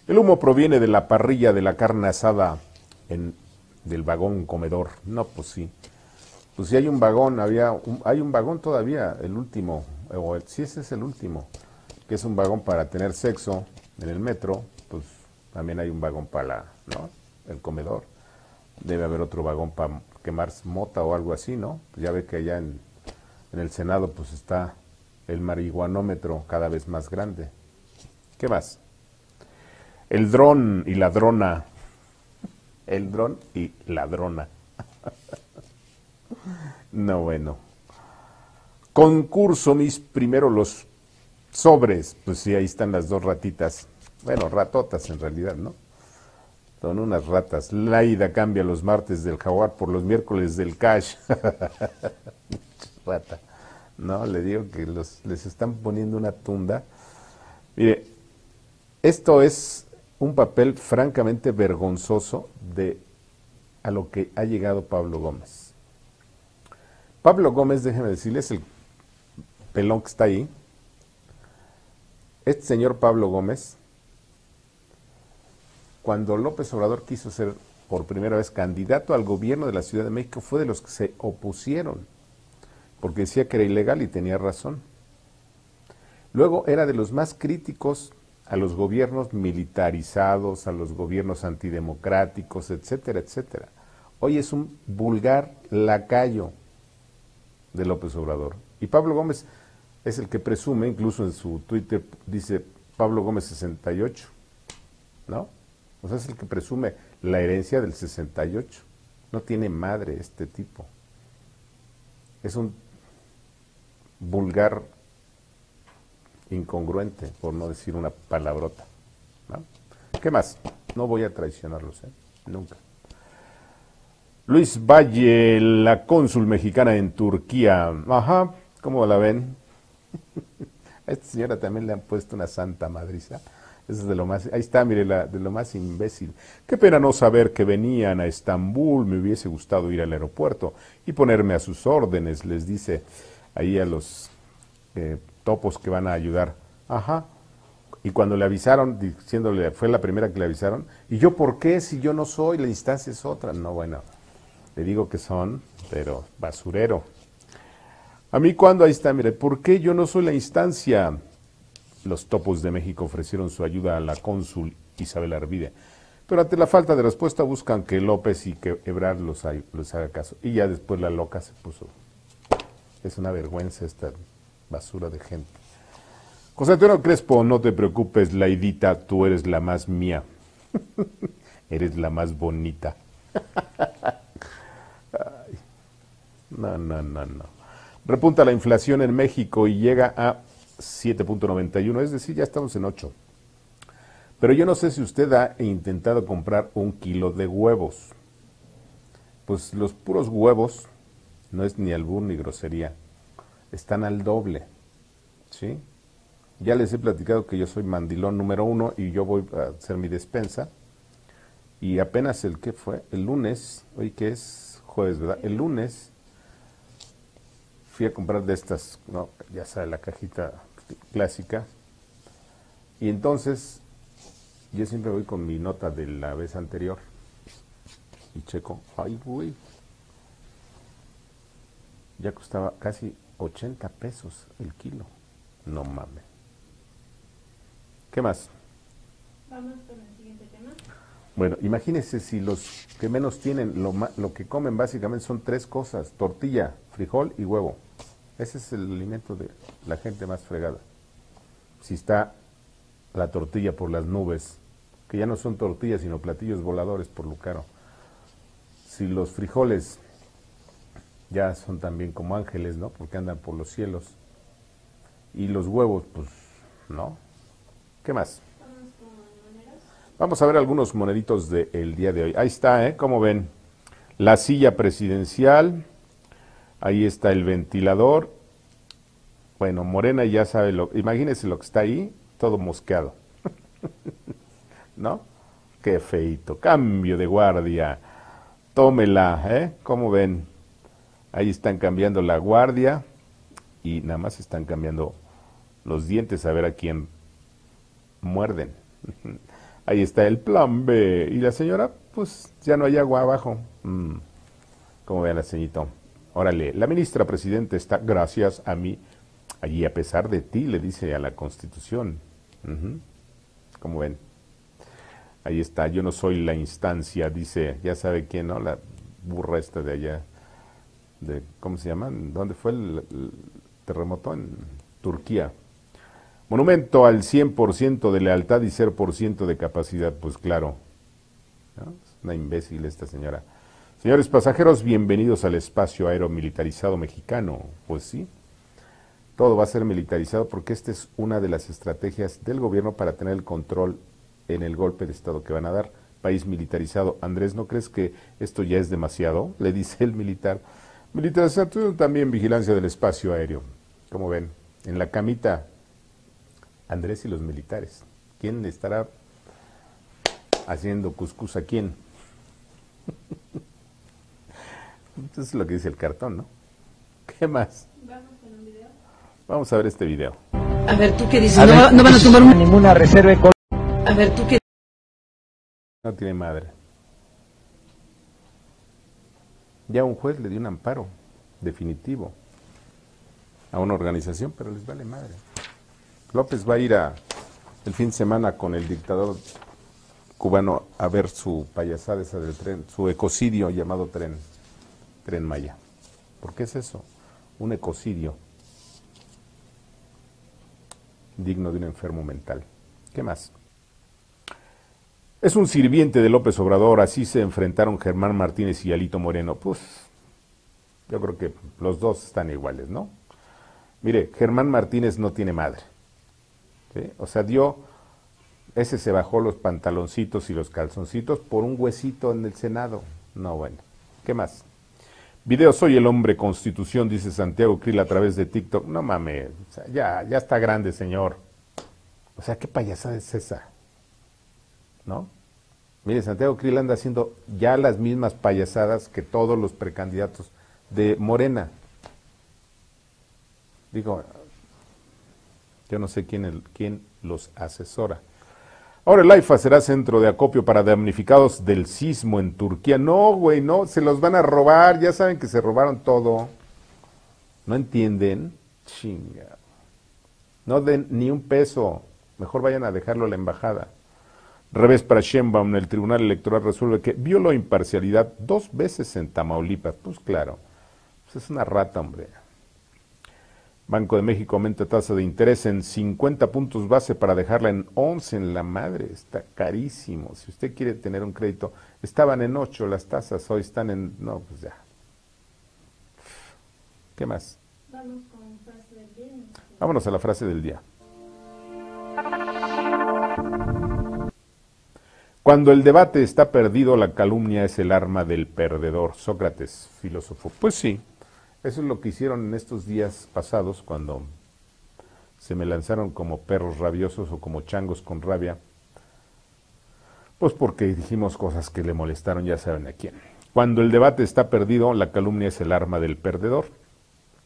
El humo proviene de la parrilla de la carne asada del vagón comedor. No, pues sí. Pues si hay un vagón, hay un vagón todavía, el último, sí, ese es el último, que es un vagón para tener sexo en el metro, pues también hay un vagón para ¿no? El comedor. Debe haber otro vagón para quemar mota o algo así, ¿no? Pues ya ve que allá en el Senado pues está el marihuanómetro cada vez más grande. ¿Qué más? El dron y la drona. El dron y la drona. No, bueno. Concurso, mis primero los sobres. Pues sí, ahí están las dos ratitas. Bueno, ratotas en realidad, ¿no? Son unas ratas. Laida cambia los martes del jaguar por los miércoles del cash. Rata. No, le digo que les están poniendo una tunda. Mire, esto es un papel francamente vergonzoso a lo que ha llegado Pablo Gómez. Pablo Gómez, déjeme decirles, el pelón que está ahí, este señor Pablo Gómez, cuando López Obrador quiso ser por primera vez candidato al gobierno de la Ciudad de México, fue de los que se opusieron, porque decía que era ilegal y tenía razón. Luego era de los más críticos a los gobiernos militarizados, a los gobiernos antidemocráticos, etcétera, etcétera. Hoy es un vulgar lacayo de López Obrador. Y Pablo Gómez es el que presume, incluso en su Twitter dice Pablo Gómez 68, ¿no? O sea, es el que presume la herencia del 68. No tiene madre este tipo. Es un vulgar incongruente, por no decir una palabrota, ¿no? ¿Qué más? No voy a traicionarlos, nunca. Luis Valle, la cónsul mexicana en Turquía. Ajá, ¿cómo la ven? A esta señora también le han puesto una santa madriza. Eso es de lo más, ahí está, mire, de lo más imbécil. Qué pena no saber que venían a Estambul, me hubiese gustado ir al aeropuerto y ponerme a sus órdenes, les dice ahí a los topos que van a ayudar. Ajá. Y cuando le avisaron, diciéndole, fue la primera que le avisaron, ¿y yo por qué? Si yo no soy, la instancia es otra. No, bueno, le digo que son, pero basurero. A mí cuando, ahí está, mire, ¿por qué yo no soy la instancia? Los topos de México ofrecieron su ayuda a la cónsul Isabel Arvide, pero ante la falta de respuesta buscan que López y que Ebrard los haga caso. Y ya después la loca se puso. Es una vergüenza esta basura de gente. José Antonio Crespo, no te preocupes, Laidita, tú eres la más mía. Eres la más bonita. Ay, no. Repunta la inflación en México y llega a 7.91, es decir, ya estamos en 8. Pero yo no sé si usted ha intentado comprar 1 kilo de huevos. Pues los puros huevos, no es ni albur ni grosería, están al doble, ¿sí? Ya les he platicado que yo soy mandilón número 1 y yo voy a hacer mi despensa. Y apenas el lunes, hoy que es jueves, ¿verdad? El lunes fui a comprar de estas, no, ya sabe, la cajita clásica. Y entonces, yo siempre voy con mi nota de la vez anterior. Y checo, ay, güey. Ya costaba casi 80 pesos el kilo. No mames. ¿Qué más? Vamos con el siguiente tema. Bueno, imagínense si los que menos tienen, lo que comen básicamente son 3 cosas: tortilla, frijol y huevo. Ese es el alimento de la gente más fregada. Si está la tortilla por las nubes, que ya no son tortillas sino platillos voladores por lo caro. Si los frijoles ya son también como ángeles, ¿no? Porque andan por los cielos. Y los huevos, pues, ¿no? ¿Qué más? Vamos a ver algunos moneditos del día de hoy. Ahí está, ¿eh? Como ven, la silla presidencial, ahí está el ventilador. Bueno, Morena ya sabe imagínense lo que está ahí, todo mosqueado. ¿No? Qué feito. Cambio de guardia. Tómela, ¿eh? Como ven, ahí están cambiando la guardia y nada más están cambiando los dientes a ver a quién muerden. Ahí está el plan B. Y la señora, pues ya no hay agua abajo. Como vean la ceñito. Órale, la ministra presidenta está, gracias a mí, allí a pesar de ti, le dice a la Constitución. Como ven. Ahí está, yo no soy la instancia, dice, ya sabe quién, ¿no? La burra esta de allá, ¿cómo se llama? ¿Dónde fue el terremoto? En Turquía. Monumento al 100% de lealtad y 0% de capacidad, pues claro, ¿no? Es una imbécil esta señora. Señores pasajeros, bienvenidos al espacio aéreo militarizado mexicano. Pues sí, todo va a ser militarizado porque esta es una de las estrategias del gobierno para tener el control en el golpe de Estado que van a dar. País militarizado. Andrés, ¿no crees que esto ya es demasiado? Le dice el militar. Militarización también, vigilancia del espacio aéreo. Como ven, en la camita, Andrés y los militares. ¿Quién le estará haciendo cuscús a quién? Eso es lo que dice el cartón, ¿no? ¿Qué más? Vamos con un video. Vamos a ver este video. A ver, ¿tú qué dices? ¿No van a tomar ninguna reserva ecológica? A ver, ¿tú qué? No tiene madre. Ya un juez le dio un amparo definitivo a una organización, pero les vale madre. López va a ir el fin de semana con el dictador cubano a ver su payasada esa del tren, su ecocidio llamado Tren Maya. ¿Por qué es eso? Un ecocidio digno de un enfermo mental. ¿Qué más? Es un sirviente de López Obrador, así se enfrentaron Germán Martínez y Alito Moreno. Pues yo creo que los dos están iguales, ¿no? Mire, Germán Martínez no tiene madre, ¿sí? O sea, ese se bajó los pantaloncitos y los calzoncitos por un huesito en el Senado. No, bueno, ¿qué más? Video Soy el hombre Constitución, dice Santiago Krill a través de TikTok. No mames, o sea, ya está grande, señor. O sea, ¿qué payasada es esa? ¿No? Mire, Santiago Krill anda haciendo ya las mismas payasadas que todos los precandidatos de Morena. Digo, yo no sé quién los asesora. Ahora el AIFA será centro de acopio para damnificados del sismo en Turquía. No, güey, no, se los van a robar, ya saben que se robaron todo. ¿No entienden? Chinga. No den ni un peso, mejor vayan a dejarlo a la embajada. Revés para Sheinbaum, el Tribunal Electoral resuelve que violó imparcialidad 2 veces en Tamaulipas. Pues claro, pues es una rata, hombre. Banco de México aumenta tasa de interés en 50 puntos base para dejarla en 11 en la madre. Está carísimo. Si usted quiere tener un crédito, estaban en 8 las tasas, hoy están en... No, pues ya. ¿Qué más? Vamos con frase del día. Vámonos a la frase del día. Cuando el debate está perdido, la calumnia es el arma del perdedor. Sócrates, filósofo. Pues sí. Eso es lo que hicieron en estos días pasados cuando se me lanzaron como perros rabiosos o como changos con rabia. Pues porque dijimos cosas que le molestaron, ya saben a quién. Cuando el debate está perdido, la calumnia es el arma del perdedor.